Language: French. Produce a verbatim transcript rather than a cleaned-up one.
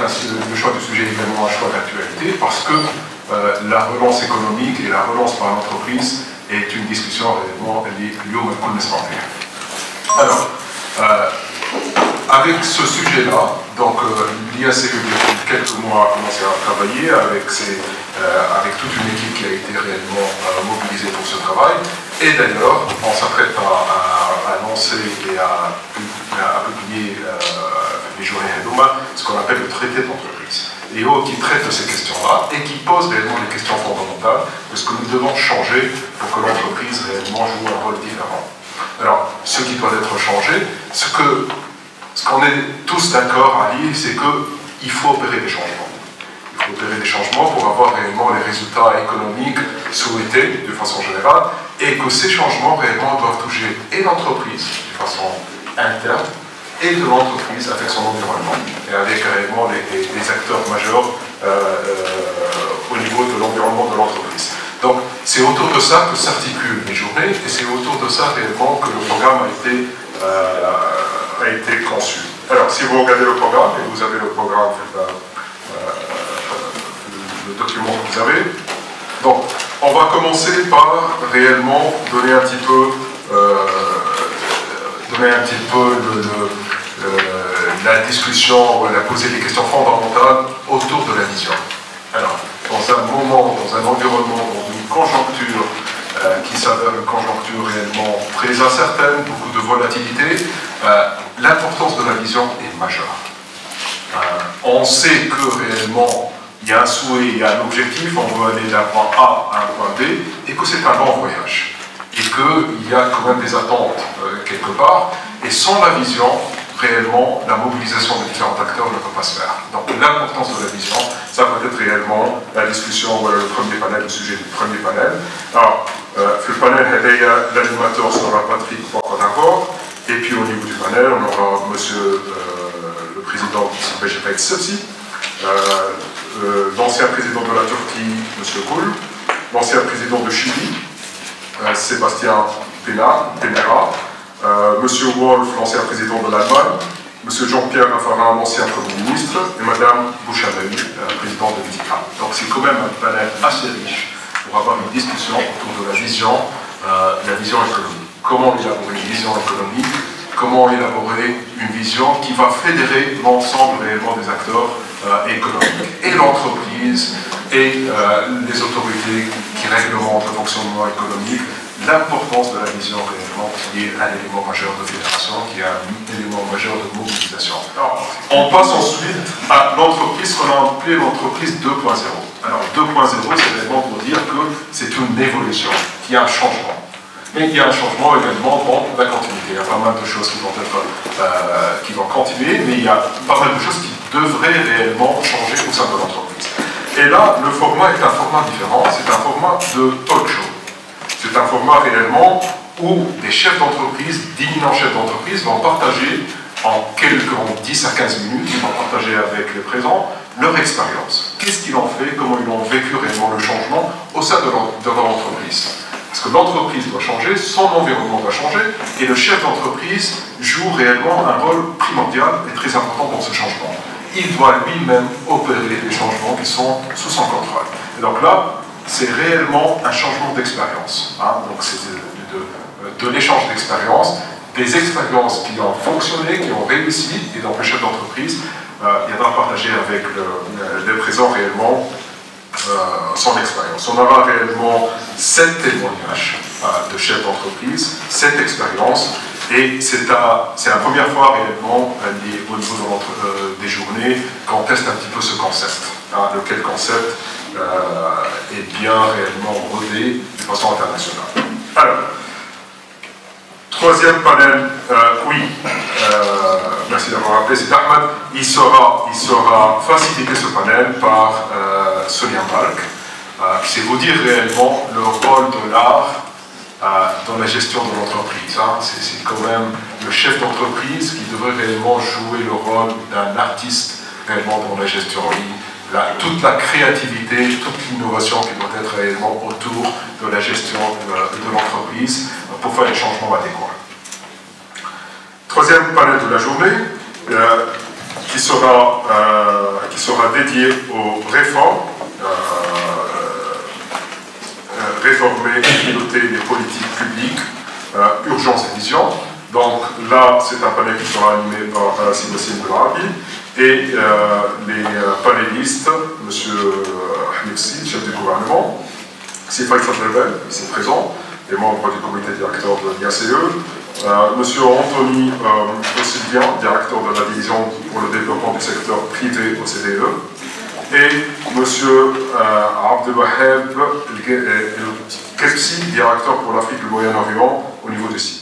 un, le choix du sujet est également un choix d'actualité parce que euh, la relance économique et la relance par l'entreprise est une discussion réellement liée au connaissement. Alors, euh, avec ce sujet-là, donc euh, l'I A C E depuis quelques mois a commencé à travailler avec, ses, euh, avec toute une équipe qui a été réellement euh, mobilisée pour ce travail. Et d'ailleurs, on s'apprête à, à, à lancer et à, à publier euh, les journées Hedoma, ce qu'on appelle le traité d'entreprise. Et oh, qui traite de ces questions-là et qui pose réellement des questions fondamentales de ce que nous devons changer pour que l'entreprise réellement joue un rôle différent. Alors, ce qui doit être changé, ce que ce qu'on est tous d'accord à dire, c'est qu'il faut opérer des changements. Il faut opérer des changements pour avoir réellement les résultats économiques souhaités de façon générale et que ces changements réellement doivent toucher et l'entreprise de façon interne et de l'entreprise avec son environnement et avec réellement les, les, les acteurs majeurs euh, euh, au niveau de l'environnement de l'entreprise. Donc, c'est autour de ça que s'articulent les journées et c'est autour de ça réellement que le programme a été, euh, a été conçu. Alors, si vous regardez le programme, et vous avez le programme, euh, le, le document que vous avez, donc, on va commencer par réellement donner un petit peu, euh, donner un petit peu le, le, euh, la discussion, la poser des questions fondamentales autour de la vision. Alors, dans un moment, dans un environnement, dans une conjoncture euh, qui s'avère une conjoncture réellement très incertaine, beaucoup de volatilité, euh, l'importance de la vision est majeure. Euh, on sait que réellement, il y a un souhait, il y a un objectif, on veut aller d'un point A à un point B, et que c'est un long voyage. Et qu'il y a quand même des attentes euh, quelque part, et sans la vision, réellement, la mobilisation des différents acteurs ne peut pas se faire. Donc l'importance de la vision, ça va être réellement la discussion, voilà, le premier panel, le sujet du premier panel. Alors, euh, le panel, l'animateur sera Patrick Poirot, et puis au niveau du panel, on aura monsieur euh, le président du P G P aussi, euh, euh, l'ancien président de la Turquie, monsieur Koul, l'ancien président de Chili, euh, Sébastien Penera, Euh, Monsieur Wolf, l'ancien président de l'Allemagne, Monsieur Jean-Pierre Raffarin, l'ancien Premier ministre, et Madame Bouchamel, euh, présidente de Vitica. Donc c'est quand même un panel assez riche pour avoir une discussion autour de la vision, euh, la vision économique. Comment élaborer une vision économique, comment élaborer une vision qui va fédérer l'ensemble réellement des acteurs euh, économiques, et l'entreprise, et euh, les autorités qui réglementent le fonctionnement économique. L'importance de la vision réellement qui est un élément majeur de fédération, qui est un élément majeur de mobilisation. Alors, on passe ensuite à l'entreprise, qu'on a appelé l'entreprise deux point zéro. Alors deux point zéro, c'est réellement pour dire que c'est une évolution, qu'il y a un changement. Mais il y a un changement également dans la continuité. Il y a pas mal de choses qui vont, être, euh, qui vont continuer, mais il y a pas mal de choses qui devraient réellement changer au sein de l'entreprise. Et là, le format est un format différent, c'est un format de talk show. C'est un format réellement où des chefs d'entreprise, d'éminents chefs d'entreprise vont partager en quelques en dix à quinze minutes, ils vont partager avec les présents leur expérience. Qu'est-ce qu'ils ont fait, comment ils ont vécu réellement le changement au sein de leur, de leur entreprise. Parce que l'entreprise doit changer, son environnement doit changer, et le chef d'entreprise joue réellement un rôle primordial et très important dans ce changement. Il doit lui-même opérer les changements qui sont sous son contrôle. Et donc là, c'est réellement un changement d'expérience. Hein. Donc c'est de, de, de l'échange d'expérience, des expériences qui ont fonctionné, qui ont réussi, et donc le chef d'entreprise euh, viendra partager avec le, le présent réellement euh, son expérience. On aura réellement sept témoignages euh, de chefs d'entreprise, sept expériences, et c'est la première fois réellement euh, au niveau de notre, euh, des journées qu'on teste un petit peu ce concept. Hein, lequel concept Euh, est bien réellement rodé de façon internationale. Alors, troisième panel, euh, oui, euh, merci d'avoir rappelé, c'est Ahmed, il sera, il sera facilité ce panel par euh, Sonia Malk. Euh, c'est vous dire réellement le rôle de l'art euh, dans la gestion de l'entreprise. Hein. C'est quand même le chef d'entreprise qui devrait réellement jouer le rôle d'un artiste réellement dans la gestion en ligne. La, toute la créativité, toute l'innovation qui doit être réellement autour de la gestion de, de l'entreprise pour faire les changements adéquats. Troisième panel de la journée, euh, qui sera, euh, qui sera dédié aux réformes, euh, euh, réformer et piloter les politiques publiques, euh, urgence et vision. Donc là, c'est un panel qui sera animé par euh, Sébastien Belabi et euh, les euh, panélistes, M. Hamid Si, chef du gouvernement, c'est Faisal Rebel, ici présent, et membre du comité directeur de l'I A C E, euh, M. Anthony euh, Ossilien, directeur de la division pour le développement du secteur privé au C D E, et M. Euh, Abdelwaheb El-Kebsi, directeur pour l'Afrique et le Moyen-Orient au niveau du site.